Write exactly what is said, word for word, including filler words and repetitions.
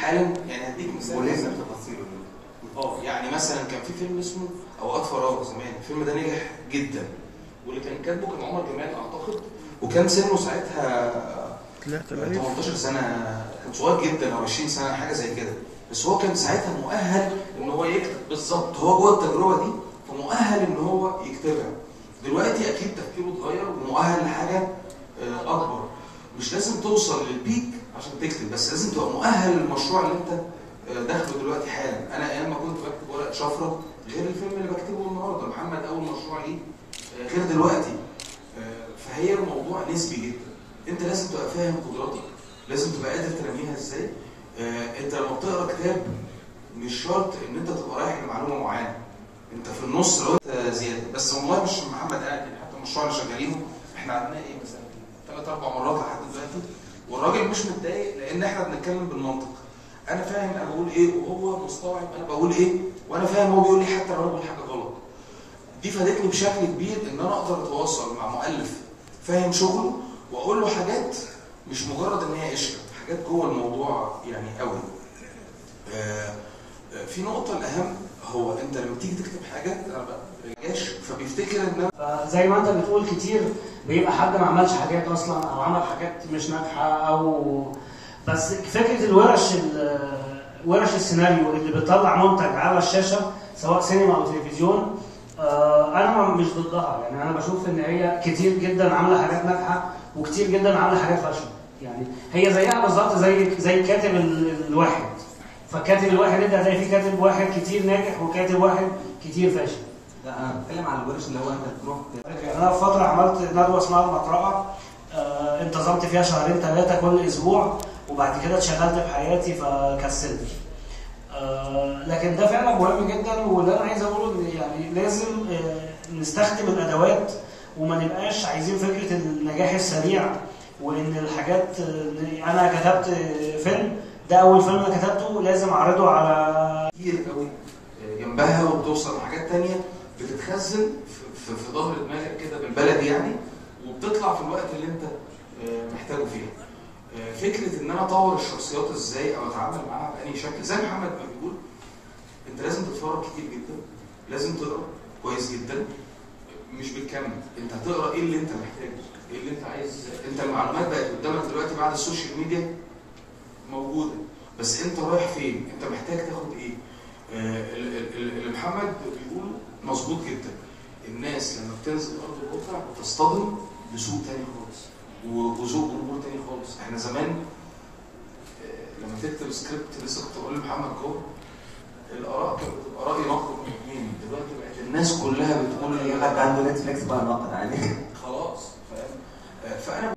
حالا يعني هديك مثال ولازم تفاصيله. اه يعني مثلا كان في فيلم اسمه اوقات فراغ زمان، الفيلم ده نجح جدا، واللي كان كاتبه كان عمر جمال اعتقد، وكان سنه ساعتها تمنتاشر سنه، كان صغير جدا او عشرين سنه حاجه زي كده، بس هو كان ساعتها مؤهل ان هو يكتب بالظبط، هو جوه التجربه دي فمؤهل ان هو يكتبها. دلوقتي اكيد تفكيره اتغير ومؤهل لحاجه اكبر. مش لازم توصل للبيك عشان تكتب، بس لازم تبقى مؤهل للمشروع اللي انت داخله دلوقتي حالا. انا ايام ما كنت بكتب ورقه شفره غير الفيلم اللي بكتبه النهارده، محمد اول مشروع ليه غير دلوقتي. فهي الموضوع نسبي جدا، انت لازم تبقى فاهم قدراتك، لازم تبقى قادر تنميها ازاي. انت لما بتقرا كتاب مش شرط ان انت تبقى رايح لمعلومه معينه، انت في النص لو انت زياده. بس والله مش محمد قاعد، حتى المشروع اللي شغالينه احنا عندنا ايه مثلا ثلاث اربع مرات لحد دلوقتي، والراجل مش متضايق لان احنا بنتكلم بالمنطق. انا فاهم انا بقول ايه وهو مستوعب انا بقول ايه، وانا فاهم هو بيقول لي حتى لو انا بقول حاجه غلط. دي فادتني بشكل كبير ان انا اقدر اتواصل مع مؤلف فاهم شغله واقول له حاجات مش مجرد ان هي قشره، حاجات جوه الموضوع يعني قوي. آه في نقطه الاهم، هو انت لما تيجي تكتب حاجه انا بقى فبيفتكر ان زي ما انت بتقول كتير بيبقى حد ما عملش حاجات اصلا او عمل حاجات مش ناجحه، او بس فكره الورش ورش السيناريو اللي بتطلع منتج على الشاشه سواء سينما او تلفزيون، انا مش ضدها. يعني انا بشوف ان هي كتير جدا عامله حاجات ناجحه وكتير جدا عامله حاجات فاشله. يعني هي زيها بالظبط زي زي الكاتب الواحد، فالكاتب الواحد انت هتلاقي في كاتب واحد كتير ناجح وكاتب واحد كتير فاشل. لا انا بتكلم على الورش اللي هو انت تروح. انا في فتره عملت ندوه اسمها المطرقه، آه انتظمت فيها شهرين ثلاثه كل اسبوع، وبعد كده اتشغلت في حياتي فكسلت. آه لكن ده فعلا مهم جدا، واللي انا عايز اقوله ان يعني لازم آه نستخدم الادوات وما نبقاش عايزين فكره النجاح السريع، وان الحاجات آه انا كتبت فيلم، ده اول فيلم انا كتبته لازم اعرضه على كتير قوي جنبها، وبتوصل لحاجات ثانيه بتتخزن في, في ظهر دماغك كده بالبلدي يعني، وبتطلع في الوقت اللي انت محتاجه فيه. فكره ان انا اطور الشخصيات ازاي او اتعامل معاها بأي شكل، زي محمد ما بيقول انت لازم تتفرج كتير جدا، لازم تقرا كويس جدا، مش بتكمل، انت هتقرا ايه اللي انت محتاجه، ايه اللي انت عايز. انت المعلومات بقت قدامك دلوقتي بعد السوشيال ميديا موجوده، بس انت رايح فين؟ انت محتاج تاخد ايه؟ اللي محمد بيقوله مظبوط جدا. الناس لما بتنزل ارض الواقع بتصطدم بسوق تاني خالص وذوق جمهور تاني خالص. احنا زمان لما تكتب سكريبت، لسه كنت بقول لمحمد جوه، الاراء كانت بتبقى راي ناقد من اثنين، دلوقتي بقت الناس كلها بتقول اللي حد عنده نتفليكس بقى ناقد عليه خلاص، فاهم؟ فانا